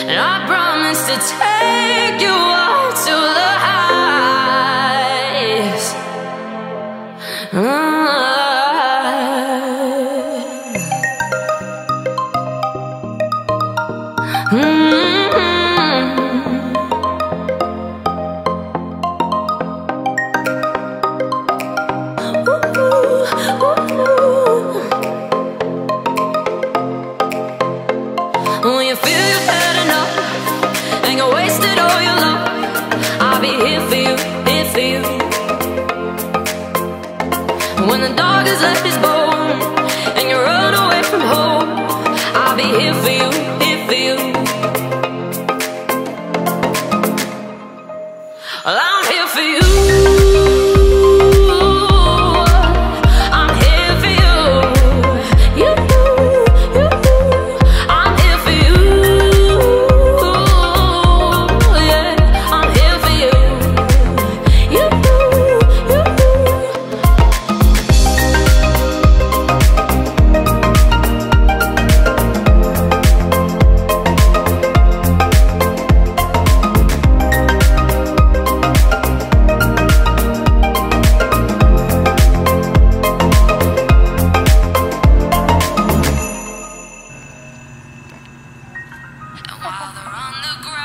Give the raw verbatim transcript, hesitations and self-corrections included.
and I promise to take you up to the heights. Mm. When you feel you've had enough and you wasted all your love, I'll be here for you, here for you. When the dog has left his bone and you run away from home, I'll be here for you, here for you. Well, I'm here for you. While they're on the ground.